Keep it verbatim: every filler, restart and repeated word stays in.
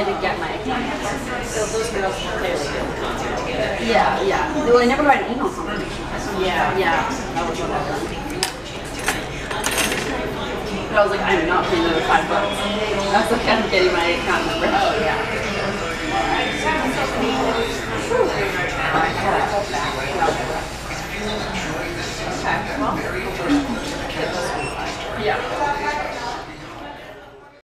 had to get my account. So those girls clearly did the concert together. Yeah, yeah. Well, I never got an email confirmation. Yeah. Yeah, that was what I done. But I was like, I'm not paying another five bucks. I was like, I'm getting my account number. Oh, yeah. Okay. Well, yeah.